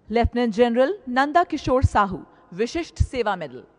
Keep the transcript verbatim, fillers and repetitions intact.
Lieutenant general Nanda Kishore Sahu, Vishisht Seva medal.